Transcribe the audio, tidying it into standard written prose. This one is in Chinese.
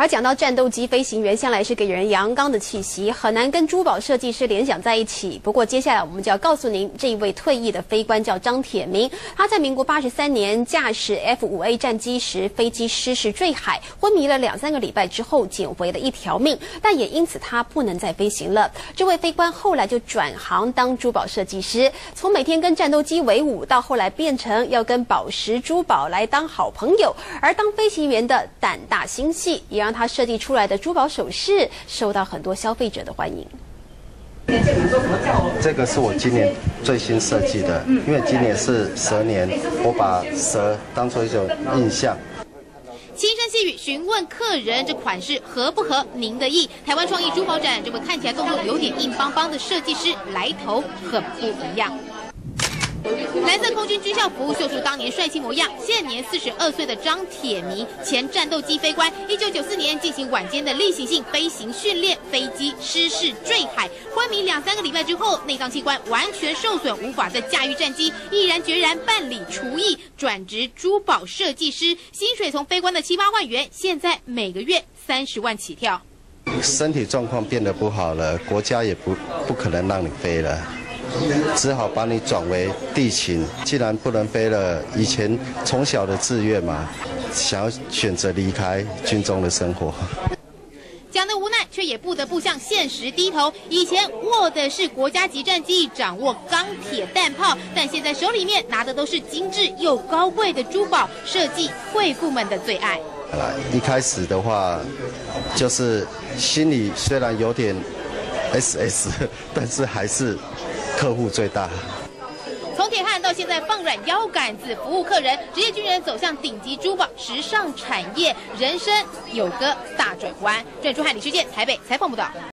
而讲到战斗机飞行员，向来是给人阳刚的气息，很难跟珠宝设计师联想在一起。不过接下来我们就要告诉您，这一位退役的飞官叫张铁明，他在民国83年驾驶 F5A 战机时，飞机失事坠海，昏迷了2-3个礼拜之后捡回了一条命，但也因此他不能再飞行了。这位飞官后来就转行当珠宝设计师，从每天跟战斗机为伍，到后来变成要跟宝石珠宝来当好朋友。而当飞行员的胆大心细，也让他设计出来的珠宝首饰受到很多消费者的欢迎。 这个是我今年最新设计的，因为今年是蛇年，我把蛇当作一种印象。 轻声细语询问客人这款式合不合您的意。台湾创意珠宝展，这位看起来动作有点硬邦邦的设计师来头很不一样。蓝色空军军校服秀出当年帅气模样，现年42岁的张铁明，前战斗机飞官，1994年进行晚间的例行性飞行训练，飞机失事坠海，昏迷2-3个礼拜之后，内脏器官完全受损，无法再驾驭战机，毅然决然办理除役，转职珠宝设计师，薪水从飞官的7-8万元，现在每个月30万起跳。 身体状况变得不好了，国家也不可能让你飞了。只好把你转为地勤，既然不能飞了，以前从小的志愿嘛，想要选择离开军中的生活。 讲的无奈，却也不得不向现实低头。以前握的是国家级战机，掌握钢铁弹炮，但现在手里面拿的都是精致又高贵的珠宝设计，贵妇们的最爱。 一开始的话，就是心里虽然有点 SS， 但是还是客户最大。 从铁汉到现在放软腰杆子服务客人，职业军人走向顶级珠宝时尚产业，人生有个大转弯。专注汉李世健台北采访报道。